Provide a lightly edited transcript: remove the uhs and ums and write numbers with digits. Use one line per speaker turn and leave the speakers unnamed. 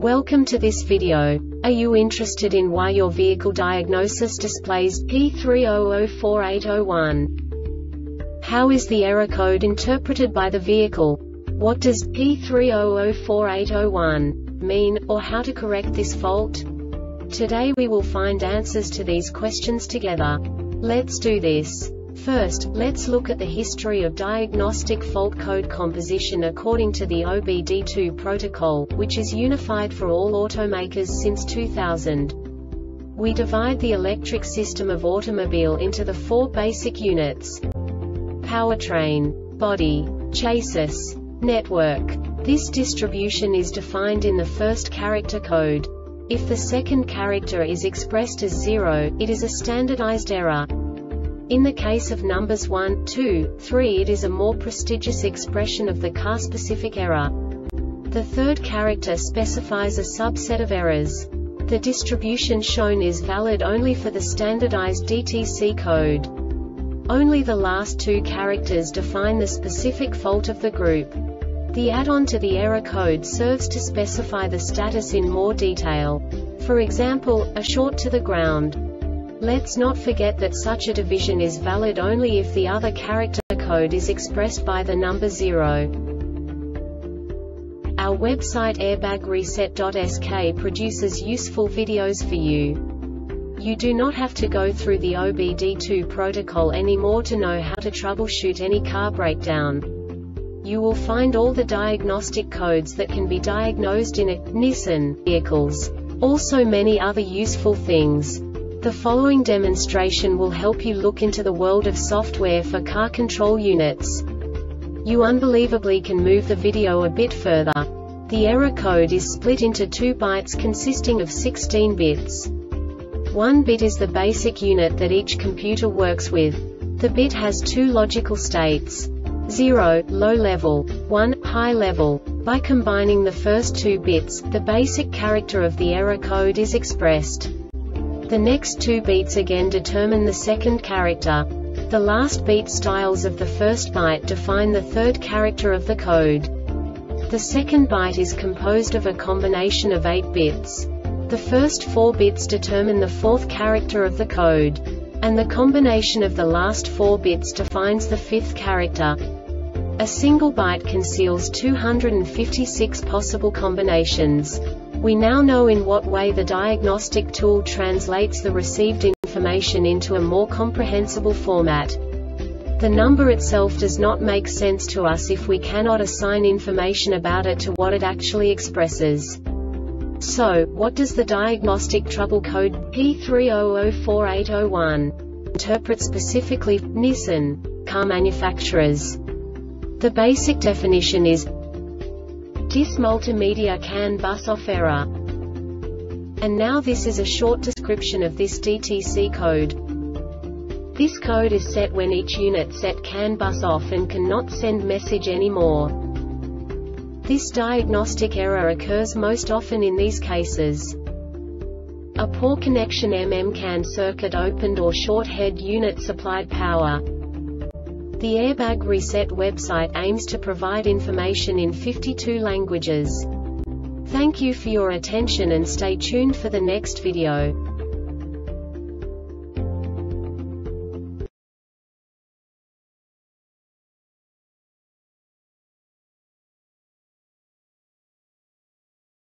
Welcome to this video. Are you interested in why your vehicle diagnosis displays P3004801? How is the error code interpreted by the vehicle? What does P3004801 mean, or how to correct this fault? Today we will find answers to these questions together. Let's do this. First, let's look at the history of diagnostic fault code composition according to the OBD2 protocol, which is unified for all automakers since 2000. We divide the electric system of automobile into the four basic units: powertrain, body, chassis, network. This distribution is defined in the first character code. If the second character is expressed as 0, it is a standardized error. In the case of numbers 1, 2, 3, it is a more prestigious expression of the car-specific error. The third character specifies a subset of errors. The distribution shown is valid only for the standardized DTC code. Only the last two characters define the specific fault of the group. The add-on to the error code serves to specify the status in more detail. For example, a short to the ground. Let's not forget that such a division is valid only if the other character code is expressed by the number 0. Our website airbagreset.sk produces useful videos for you. You do not have to go through the OBD2 protocol anymore to know how to troubleshoot any car breakdown. You will find all the diagnostic codes that can be diagnosed in a Nissan vehicles. Also many other useful things. The following demonstration will help you look into the world of software for car control units. You unbelievably can move the video a bit further. The error code is split into 2 bytes consisting of 16 bits. 1 bit is the basic unit that each computer works with. The bit has 2 logical states: 0, low level, 1, high level. By combining the first 2 bits, the basic character of the error code is expressed. The next 2 beats again determine the second character. The last beat styles of the first byte define the third character of the code. The second byte is composed of a combination of 8 bits. The first 4 bits determine the fourth character of the code. And the combination of the last 4 bits defines the fifth character. A single byte conceals 256 possible combinations. We now know in what way the diagnostic tool translates the received information into a more comprehensible format. The number itself does not make sense to us if we cannot assign information about it to what it actually expresses. So, what does the diagnostic trouble code P3004801 interpret specifically for Nissan car manufacturers? The basic definition is DIS multimedia CAN bus off error. And now this is a short description of this DTC code. This code is set when each unit set CAN bus off and cannot send message anymore. This diagnostic error occurs most often in these cases: a poor connection, CAN circuit opened or short head unit supplied power. The Airbag Reset website aims to provide information in 52 languages. Thank you for your attention and stay tuned for the next video.